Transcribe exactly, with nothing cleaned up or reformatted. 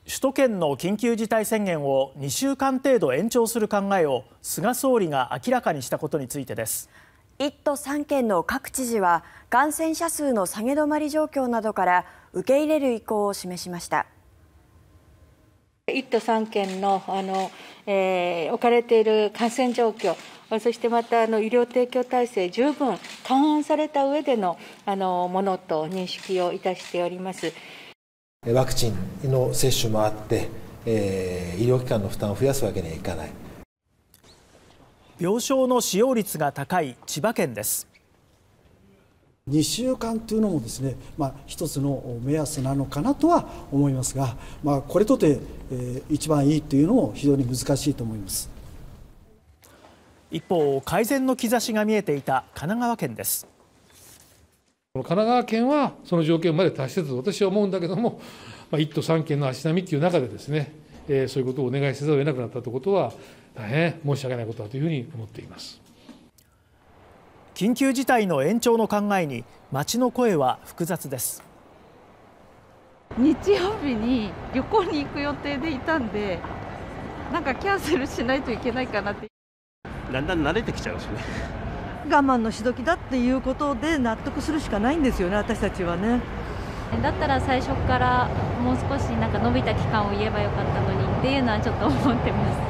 首都圏の緊急事態宣言をにしゅうかん程度延長する考えを菅総理が明らかにしたことについてです。 いっ都さん県の各知事は感染者数の下げ止まり状況などから受け入れる意向を示しました。 いっ都さん県の、あの、えー、置かれている感染状況、そしてまたあの医療提供体制、十分勘案された上での、あのものと認識をいたしております。 ワクチンの接種もあって、えー、医療機関の負担を増やすわけにはいかない。 病床の使用率が高い千葉県です。 にしゅうかんというのもですね、まあ、一つの目安なのかなとは思いますが、まあ、これとて、えー、一番いいというのも非常に難しいと思います。 一方、改善の兆しが見えていた神奈川県です。 神奈川県はその条件まで達してたと私は思うんだけども、まあ、いっ都さん県の足並みという中でですね、えー、そういうことをお願いせざるを得なくなったということは大変申し訳ないことだというふうに思っています。 緊急事態の延長の考えに町の声は複雑です。 日曜日に旅行に行く予定でいたんで、なんかキャンセルしないといけないかなって。 だんだん慣れてきちゃうしね。 我慢のしどきだっていうことで納得するしかないんですよね、私たちはね。 だったら最初からもう少しなんか伸びた期間を言えばよかったのにっていうのはちょっと思ってます。